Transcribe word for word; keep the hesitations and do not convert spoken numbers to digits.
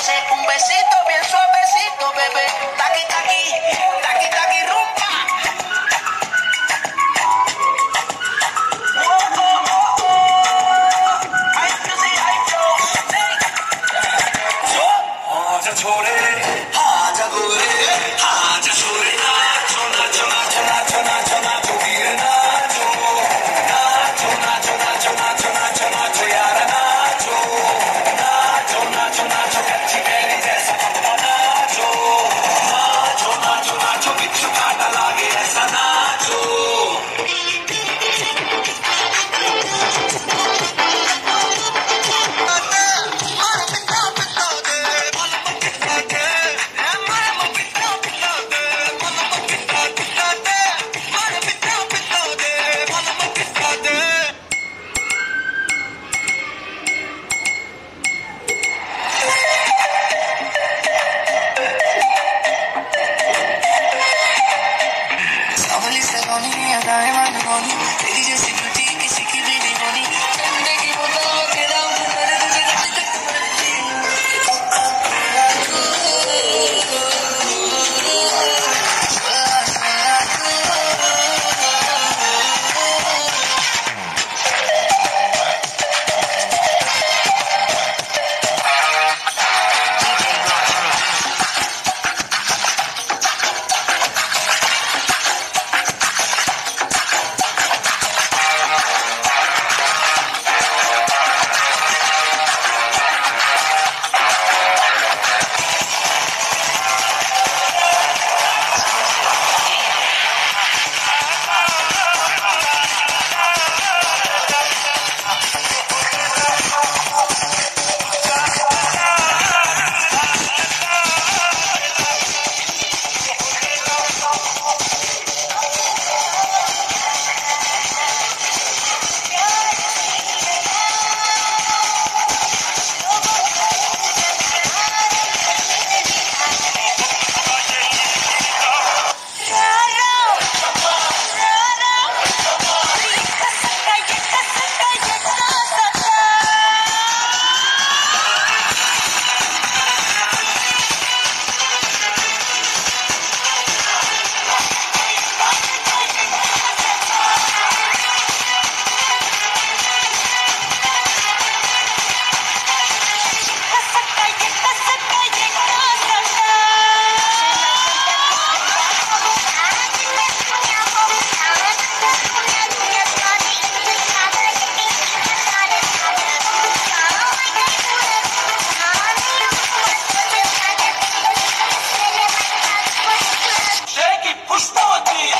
Un besito bien suavecito, bebé. Taqui, taqui, taqui, taqui, rumba. Oh, oh, oh, oh. Ay, yo sí, ay, yo. Yo. 하자 초래, 하자 고래, 하자 소리 나죠, 나죠, 나죠, 나죠, 나죠, 나죠, 비를 나죠, 나죠, 나죠, 나죠, 나죠, 나죠, 나죠, 야라 나죠, 나죠, 나죠, 나죠, 같이 베리에서 나죠, 나죠, 나죠, 나죠, 비추 바다라게 해서 나죠. Push forward,